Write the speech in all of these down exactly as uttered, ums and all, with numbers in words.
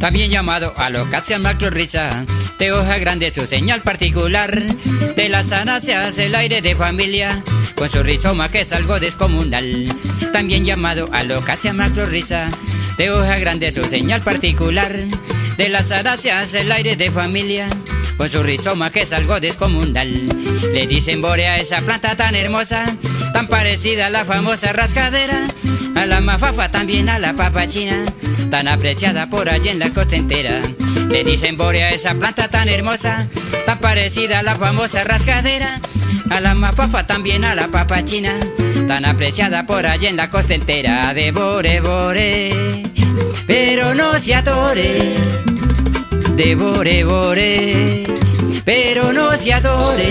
también llamado Alocasia macrorrhiza, de hoja grande su señal particular. De la sana se hace el aire de familia, con su rizoma que es algo descomunal. También llamado Alocasia macrorrhiza, de hoja grande su señal particular. De la sana se hace el aire de familia, con su rizoma que es algo descomunal. Le dicen borea a esa planta tan hermosa, tan parecida a la famosa rascadera, a la mafafa, también a la papa china, tan apreciada por allá en la costa entera. Le dicen borea a esa planta tan hermosa, tan parecida a la famosa rascadera, a la mafafa, también a la papa china, tan apreciada por allá en la costa entera. De bore, bore, pero no se atore. De bore, bore, pero no se adore.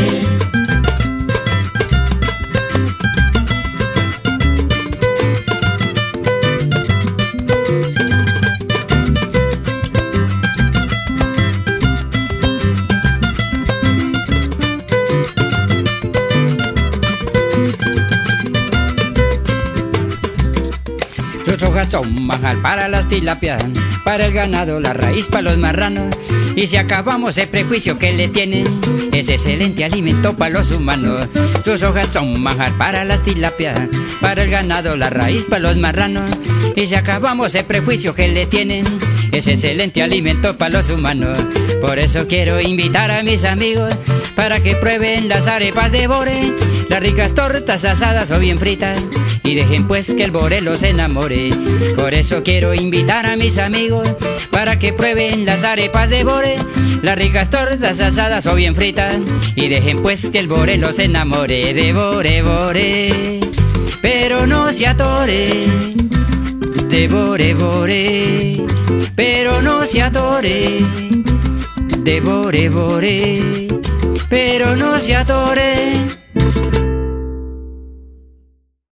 Sus hojas son manjar para las tilapias, para el ganado, la raíz para los marranos. Y si acabamos el prejuicio que le tienen, es excelente alimento para los humanos. Sus hojas son manjar para las tilapias, para el ganado, la raíz para los marranos. Y si acabamos el prejuicio que le tienen, es excelente alimento para los humanos. Por eso quiero invitar a mis amigos para que prueben las arepas de bore, las ricas tortas asadas o bien fritas, y dejen pues que el bore los enamore. Por eso quiero invitar a mis amigos para que prueben las arepas de bore, las ricas tortas asadas o bien fritas, y dejen pues que el bore los enamore. De bore, bore, pero no se atore. De bore, bore, pero no se atore. De bore, bore, pero no se atore.